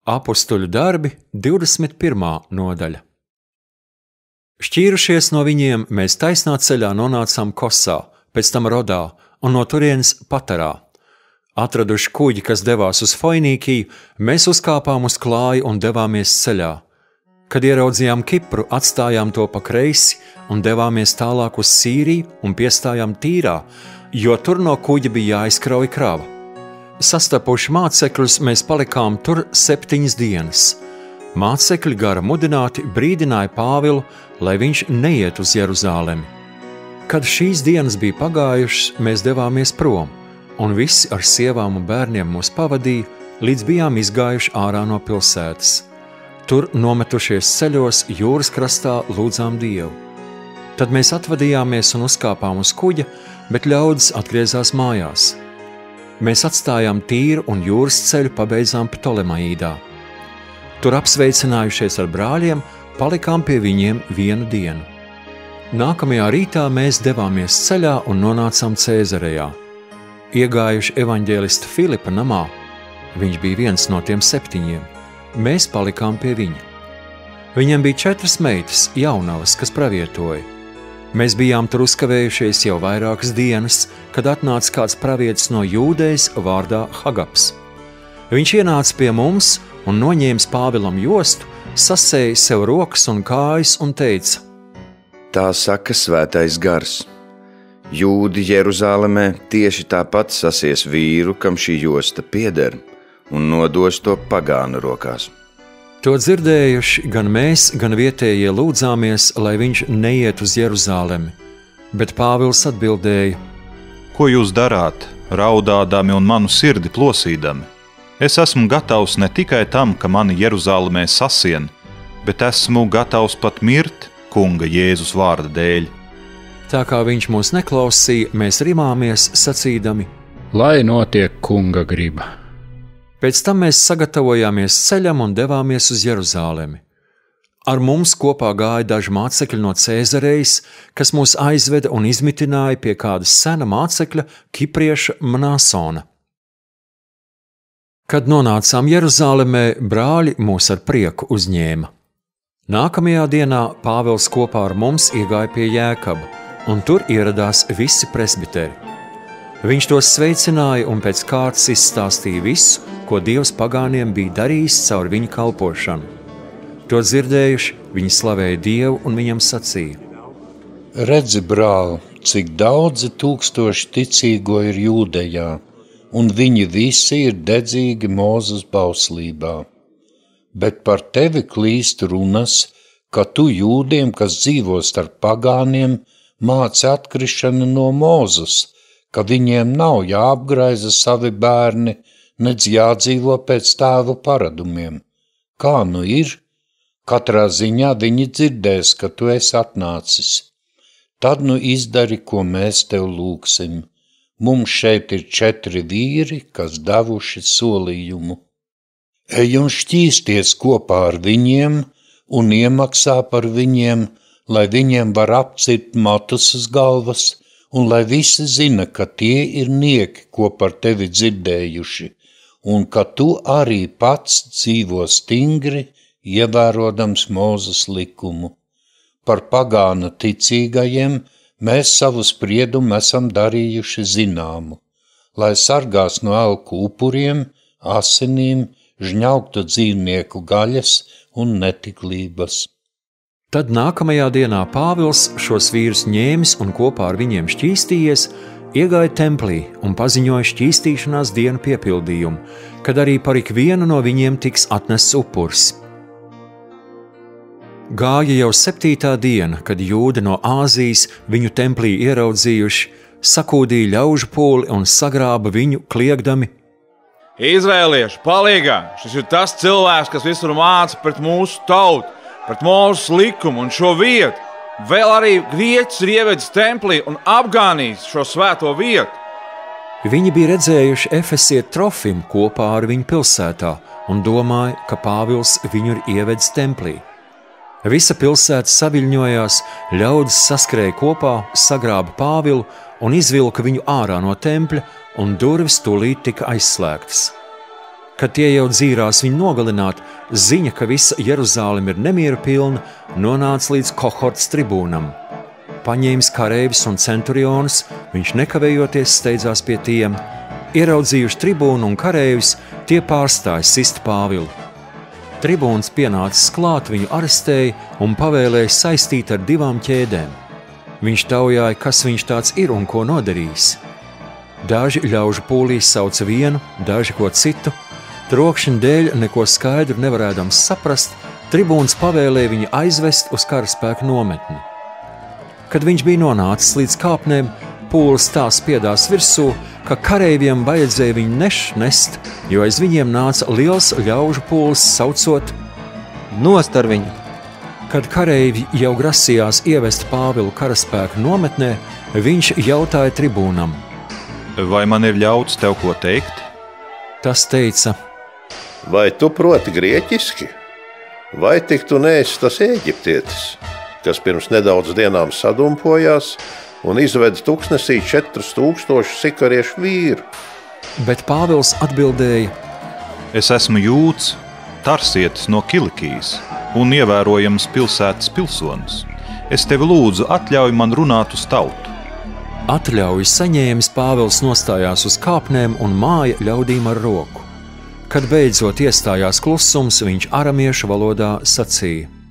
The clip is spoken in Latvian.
Apostoļu darbi, 21. nodaļa. Šķīrušies no viņiem, mēs taisnā ceļā nonācām Kosā, pēc tam Rodā un no turienes Patarā. Atraduši kuģi, kas devās uz Foinīkiju, mēs uzkāpām uz klāju un devāmies ceļā. Kad ieraudzījām Kipru, atstājām to pa kreisi un devāmies tālāk uz Sīriju un piestājām Tīrā, jo tur no kuģa bija jāizkrauj krava. Sastapuši mācekļus, mēs palikām tur 7 dienas. Mācekļi gara mudināti brīdināja Pāvilu, lai viņš neiet uz Jeruzālemi. Kad šīs dienas bija pagājušas, mēs devāmies prom, un visi ar sievām un bērniem mūs pavadīja, līdz bijām izgājuši ārā no pilsētas. Tur nometušies ceļos jūras krastā lūdzām Dievu. Tad mēs atvadījāmies un uzkāpām uz kuģa, bet ļaudis atgriezās mājās. Mēs atstājām Tīru un jūras ceļu pabeidzām Ptolemaīdā. Tur apsveicinājušies ar brāļiem, palikām pie viņiem 1 dienu. Nākamajā rītā mēs devāmies ceļā un nonācām Cēzarejā. Iegājuši evaņģēlista Filipa namā, viņš bija viens no tiem 7, mēs palikām pie viņa. Viņam bija 4 meitas, jaunavas, kas pravietoja. Mēs bijām tur uzkavējušies jau vairākas dienas, kad atnāca kāds pravietis no Jūdejas vārdā Hagaps. Viņš ienāca pie mums un noņēmis Pāvilam jostu, sasēja sev rokas un kājas un teica: Tā saka svētais gars. Jūdi Jeruzālemē tieši tāpat sasies vīru, kam šī josta pieder, un nodos to pagānu rokās. To dzirdējuši gan mēs, gan vietējie lūdzāmies, lai viņš neiet uz Jeruzālemi, bet Pāvils atbildēja: Ko jūs darāt, raudādami un manu sirdi plosīdami? Es esmu gatavs ne tikai tam, ka mani Jeruzālemē sasien, bet esmu gatavs pat mirt kunga Jēzus vārda dēļ. Tā kā viņš mūs neklausīja, mēs rimāmies sacīdami: Lai notiek kunga griba. Pēc tam mēs sagatavojāmies ceļam un devāmies uz Jeruzālemi. Ar mums kopā gāja daži mācekļi no Cēzarejas, kas mūs aizveda un izmitināja pie kāda sena mācekļa, kiprieša Mnāsona. Kad nonācām Jeruzālemē, brāļi mūs ar prieku uzņēma. Nākamajā dienā Pāvils kopā ar mums iegāja pie Jēkaba, un tur ieradās visi presbiteri. Viņš tos sveicināja un pēc kārtas izstāstīja visu, ko Dievs pagāniem bija darījis caur viņu kalpošanu. To dzirdējuši, viņi slavēja Dievu un viņam sacīja: Redzi, brāl, cik daudzi tūkstoši ticīgo ir Jūdejā, un viņi visi ir dedzīgi Mūzes bauslībā. Bet par tevi klīst runas, ka tu jūdiem, kas dzīvo starp pagāniem, māci atkrišanu no Mūzes, ka viņiem nav jāapgraiza savi bērni, nedz jādzīvo pēc tēvu paradumiem. Kā nu ir? Katrā ziņā viņi dzirdēs, ka tu esi atnācis. Tad nu izdari, ko mēs tev lūgsim. Mums šeit ir 4 vīri, kas devuši solījumu. Ej un šķīsties kopā ar viņiem un iemaksā par viņiem, lai viņiem var apcirt matus uz galvas, un lai visi zina, ka tie ir nieki, ko par tevi dzirdējuši, un ka tu arī pats dzīvo stingri, ievērodams Mūzes likumu. Par pagānu ticīgajiem mēs savu spriedumu esam darījuši zināmu, lai sargās no elku upuriem, asinīm, žņaugtu dzīvnieku gaļas un netiklības. Tad nākamajā dienā Pāvils šos vīrus ņēmis un kopā ar viņiem šķīstījies, iegāja templī un paziņoja šķīstīšanās dienu piepildījumu, kad arī par ikvienu no viņiem tiks atnests upurs. Gāja jau 7. diena, kad jūdi no Āzijas viņu templī ieraudzījuši, sakūdīja ļaužu pūli un sagrāba viņu, kliegdami: Izrēlieši, palīgā! Šis ir tas cilvēks, kas visur māca pret mūsu tautu, pret Mūzes likumu un šo vietu. Vēl arī grieķis ir ievedis templī un apgānījis šo svēto vietu. Viņi bija redzējuši Efesietu Trofimu kopā ar viņu pilsētā un domāja, ka Pāvils viņu ir ievedis templī. Visa pilsēta saviļņojās, ļaudis saskrēja kopā, sagrāba Pāvilu un izvilka viņu ārā no tempļa, un durvis tūlīt tika aizslēgtas. Kad tie jau dzīrās viņu nogalināt, ziņa, ka visa Jeruzāleme ir nemieru pilna, nonāca līdz kohorts tribūnam. Paņēmis kareivis un centurionus, viņš nekavējoties steidzās pie tiem. Ieraudzījuši tribūnu un kareivis, tie pārstāja sist Pāvilu. Tribūns pienācis klāt, viņu arestēja un pavēlēja saistīt ar 2 ķēdēm. Viņš taujāja, kas viņš tāds ir un ko nodarījis. Daži ļaužu pūlīs sauca vienu, daži ko citu. Trokšņa dēļ neko skaidru nevarēdams saprast, tribūns pavēlēja viņu aizvest uz karaspēka nometni. Kad viņš bija nonācis līdz kāpnēm, pūlis tā spiedās virsū, ka kareiviem vajadzēja viņu nest, jo aiz viņiem nāca liels ļaužu pūlis saucot: Nost ar viņu! Kad kareivi jau grasījās ievest Pāvilu karaspēka nometnē, viņš jautāja tribūnam: Vai man ir ļauts tev ko teikt? Tas teica: Vai tu proti grieķiski? Vai tik tu neesi tas eģiptietis, kas pirms nedaudz dienām sadumpojās un izveda tuksnesī 4000 sikariešu vīru? Bet Pāvils atbildēja: Es esmu jūds, tarsietis no Kilikijas un ievērojams pilsētas pilsonis. Es tevi lūdzu, atļauj man runāt uz tautu. Atļauju saņēmis, Pāvils nostājās uz kāpnēm un māja ļaudīm ar roku. Kad beidzot iestājās klusums, viņš aramiešu valodā sacīja: